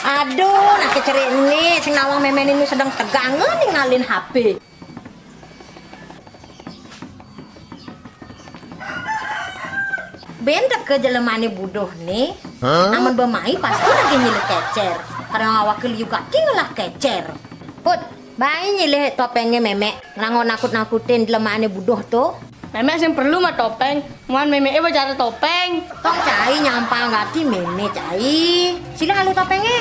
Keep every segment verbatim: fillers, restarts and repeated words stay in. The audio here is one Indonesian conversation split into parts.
Aduh, nak kecerik ini, sing nawang memen ini sedang tegangan ngalin H P. Bentak ke jelemane budoh nih, huh? Namun bermain pasti lagi nyilih kecer. Karena awak keliu kaki ngalah kecer. Put, bayi nyilih topengnya memek, ngangon nakut-nakutin jelemane budoh tuh. Memek sing perlu mah topeng, muan memek e cara topeng. Tong cai nyampang gati memek cai. Sila halu topengnya.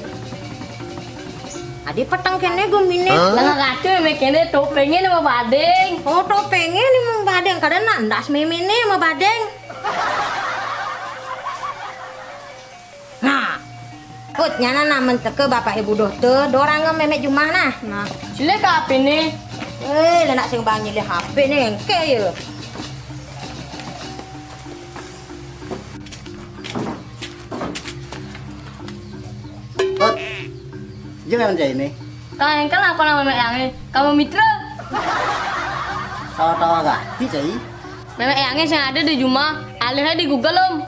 Adi petang kene gumine. Lah gati memek kene topengnya nama badeng. Oh topengnya ni mau badeng, kadang nandas memene mau badeng. Nah, put nyana namen teke bapak ibu doh te, dorang memek jumah nah. Nah, sila ke H P nih. Eh, lah nak sing bang nyilih H P nih engke ya. Put, jangan macam ini. Kau yang kan aku nama memek yang ini, kamu mitra. Tawa-tawa gati cai. Memek yang ini yang ada di Juma, alihnya di Google om.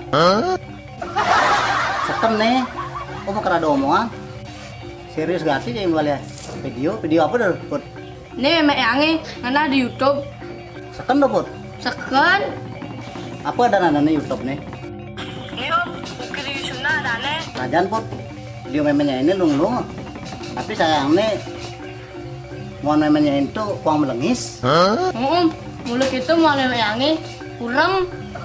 Setem nih, kok mau kerada omongan? Serius gati cai mau lihat video, video apa dah Put? Ini memek yang ini, ngana di YouTube. Setem dah Put? Sekan. Apa ada nana nih YouTube nih? Ini om, ukir Yusuna ada nih. Rajan Put, video memenya ini lung-lung. Tapi sayang nih, muan memenya itu kuang melengis. Huh? Om, mulut itu muan memek yang ini, kurang.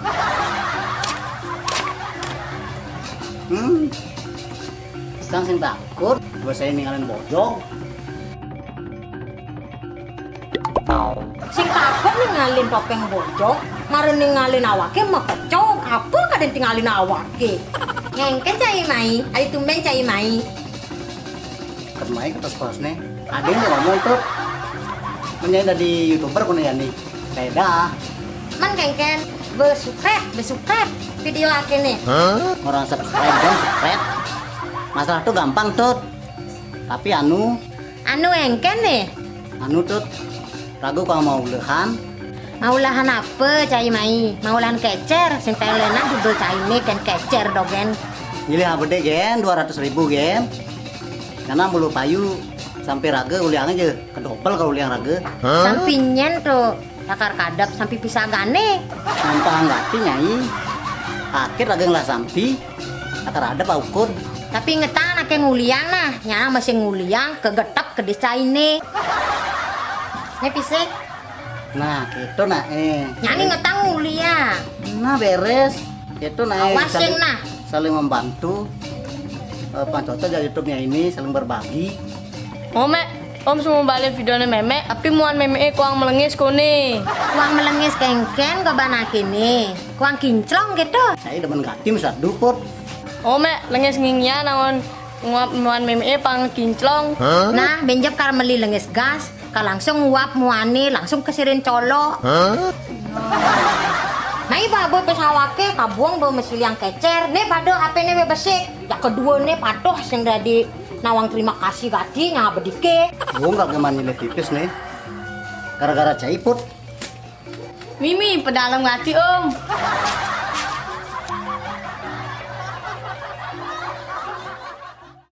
Hmm, kang sing takut, bahasa ini ninggalin bojong. Sing takut ninggalin topeng bojong, maren ninggalin awake mah kecok. Apa kadang tinggalin awake? Ngengken cai mai, ari tumben cai mai. Kemai kertas kelas nih, ada yang ngomong tuh, menjadi dari youtuber kuna ya nih, beda. Man kengken, bersubscribe, bersubscribe video ake nih. Huh? Orang subscribe dan subscribe, masalah tuh gampang tuh, tapi anu, anu engken nih, anu tuh, ragu kalau mau lehan. Mau lahan apa cai mai? Mau lahan kecer, sing pelenan judul cai ini kan kecer dogen. Pilih apa deh gen, dua ratus ribu gen. Karena bulu payu sampai raga uliang aja, kedopel kalau uliang raga. Huh? Sampinyen tuh, takar kadap sampai pisah gane. Nampang gati nyai, akhir raga ngelah sampi, takar ada pak ukur. Tapi ngetang nak nguliang nah, nyana masih nguliang kegetap ke desa ini. Nih pisik. Nah, itu nah eh. Nyani ngetang nguliang. Nah beres, itu nah. Awasin nah. Saling membantu. Uh, Pancoto jadi YouTube-nya ini saling berbagi. Oh mek, om semua balik videonya memek, tapi muan memek kuang melengis kuni. Kuang melengis kengken ke banak ini, kuang kinclong gitu. Saya demen gatim saat duput. Oh mek, lengis ngingnya namun nguap muan memek pang kinclong. Huh? Nah, benjep kar meli lengis gas, ka langsung nguap muani langsung kesirin colo. Huh? Nah, baboy pesawake kabuang bawa mesil yang kecer. Nih pada H P nih besik. Ya kedua nih padoh sing dari nawang terima kasih gati nya bedike. Gua nggak kemana nilai tipis nih. Gara-gara caiput. Mimi pedalam ngati om.